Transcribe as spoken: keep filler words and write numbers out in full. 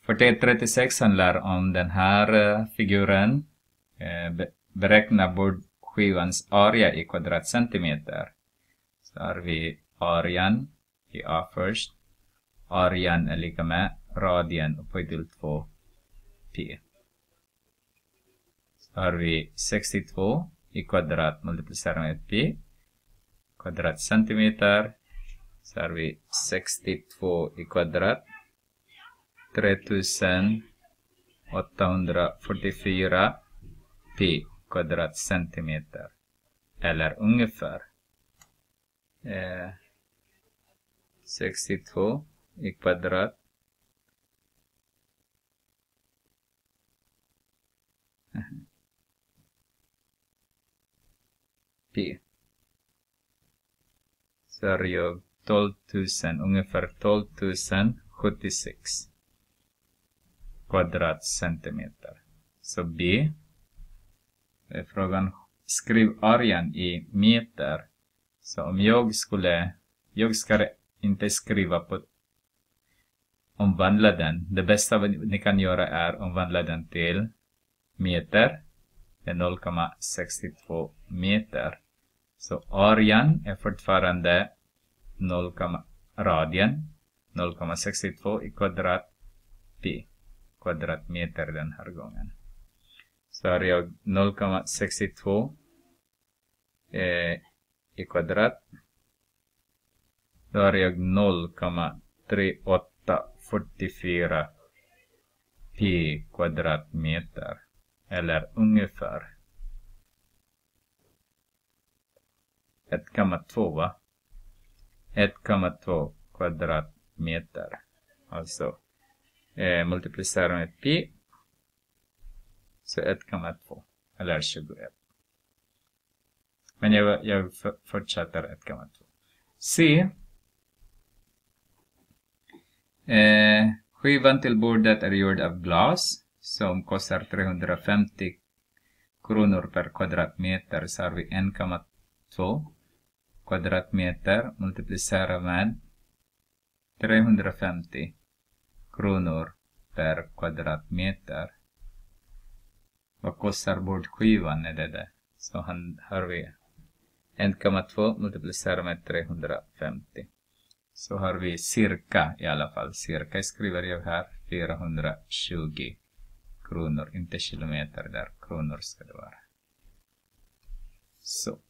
fyrtioett trettiosex handlar om den här uh, figuren. Uh, be beräkna bordskivans area i kvadratcentimeter. Så har vi arean i A först. Arean är lika med radien upphöjt till två pi. Så har vi sextiotvå i kvadrat multiplicerat med pi. Kvadratcentimeter. Så har vi sextiotvå i kvadrat. tre tusen åttahundrafyrtiofyra pi kvadratcentimeter. Eller ungefär. Eh, sextiotvå i kvadrat. Pi. Så är jag tolv tusen, ungefär tolv tusen sjuttiosex kvadratcentimeter. Så B är frågan, skriv arean i meter. Så om jag skulle, jag ska inte skriva på omvandla den. Det bästa ni kan göra är omvandla den till meter. Det är noll komma sextiotvå meter. Så arean är fortfarande noll, radien noll komma sextiotvå i kvadrat pi kvadratmeter den här gången. Så har jag noll komma sextiotvå eh, i kvadrat. Då har jag noll komma tre åtta fyra fyra pi kvadratmeter. Eller ungefär ett komma två va? ett komma två kvadratmeter. Alltså eh, multiplicera med pi. Så ett komma två. Eller tjugoett. Men jag, jag fortsätter ett komma två. C. Eh, skivan till bordet är gjord av glas. Som kostar trehundrafemtio kronor per kvadratmeter. Så har vi ett komma två kvadratmeter multiplicera med trehundrafemtio kronor per kvadratmeter. Vad kostar bordskivan är det där? Så han har vi ett komma två multiplicera med trehundrafemtio. Så har vi cirka i alla fall. Cirka skriver jag här fyrahundratjugo kronor. Inte kilometer där. Kronor ska det vara. Så.